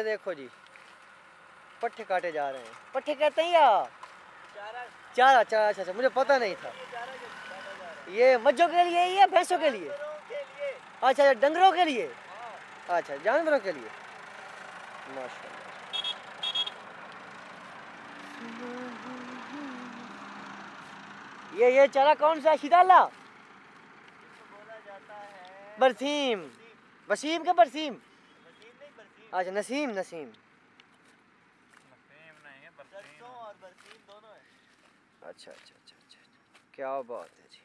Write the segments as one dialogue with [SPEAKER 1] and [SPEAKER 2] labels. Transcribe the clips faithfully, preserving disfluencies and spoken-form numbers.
[SPEAKER 1] ये देखो जी पट्ठे काटे जा रहे हैं। पट्ठे कहते हैं या चारा? चारा चारा। अच्छा अच्छा, मुझे पता नहीं था। ये मज्जों के लिए या भैंसों के लिए? अच्छा अच्छा, डंगरों के लिए। अच्छा, जानवरों के लिए। माशाल्लाह। ये ये चारा कौन सा? शिदाला बोला जाता है। बरसीम। वसीम के बरसीम? अच्छा, नसीम नसीम। नसीम नहीं है, बरसीम और बरसीम दोनों है। अच्छा अच्छा अच्छा अच्छा, क्या बात है जी।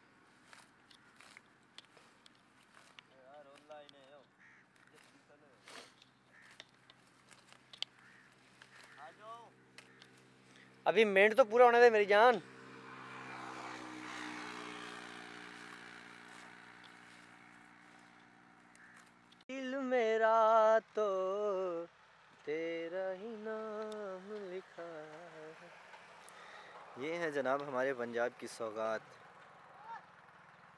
[SPEAKER 1] अभी मिनट तो पूरा होने दे मेरी जान। दिल मेरा तो तेरा ही नाम लिखा है। ये है जनाब हमारे पंजाब की सौगात।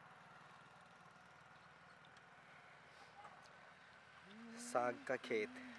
[SPEAKER 1] साग का खेत।